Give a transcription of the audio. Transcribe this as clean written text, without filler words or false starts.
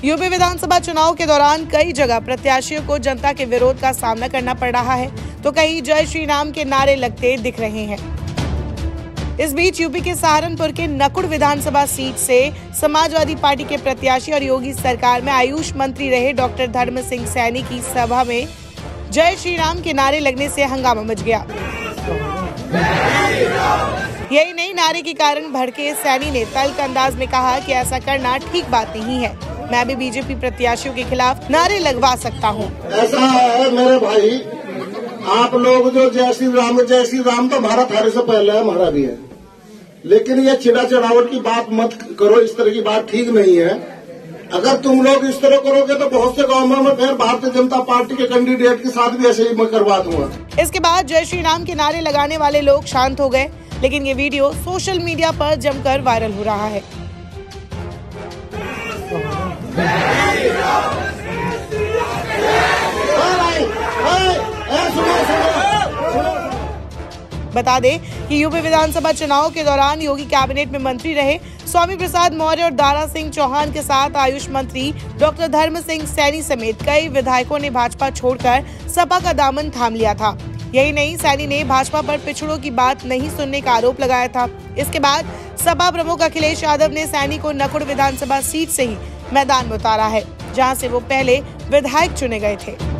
UP विधानसभा चुनाव के दौरान कई जगह प्रत्याशियों को जनता के विरोध का सामना करना पड़ रहा है, तो कहीं जय श्री राम के नारे लगते दिख रहे हैं। इस बीच यूपी के सहारनपुर के नकुड़ विधानसभा सीट से समाजवादी पार्टी के प्रत्याशी और योगी सरकार में आयुष मंत्री रहे डॉक्टर धर्म सिंह सैनी की सभा में जय श्री राम के नारे लगने से हंगामा मच गया। यही नहीं, नारे के कारण भड़के सैनी ने तल्ख अंदाज में कहा कि ऐसा करना ठीक बात नहीं है, मैं भी बीजेपी प्रत्याशियों के खिलाफ नारे लगवा सकता हूँ। ऐसा है मेरे भाई, आप लोग जो जय श्री राम तो भारत हारे से पहले है, हमारा भी है, लेकिन ये चिड़ा चढ़ावट की बात मत करो, इस तरह की बात ठीक नहीं है। अगर तुम लोग इस तरह करोगे तो बहुत से गाँव में फिर भारतीय जनता पार्टी के कैंडिडेट के साथ भी ऐसे ही मैं करवा दूंगा। इसके बाद जय श्री राम के नारे लगाने वाले लोग शांत हो गए, लेकिन ये वीडियो सोशल मीडिया पर जमकर वायरल हो रहा है। बता दें कि यूपी विधानसभा चुनाव के दौरान योगी कैबिनेट में मंत्री रहे स्वामी प्रसाद मौर्य और दारा सिंह चौहान के साथ आयुष मंत्री डॉक्टर धर्म सिंह सैनी समेत कई विधायकों ने भाजपा छोड़कर सपा का दामन थाम लिया था। यही नहीं, सैनी ने भाजपा पर पिछड़ों की बात नहीं सुनने का आरोप लगाया था। इसके बाद सपा प्रमुख अखिलेश यादव ने सैनी को नकुड़ विधानसभा सीट से ही मैदान में उतारा है, जहां से वो पहले विधायक चुने गए थे।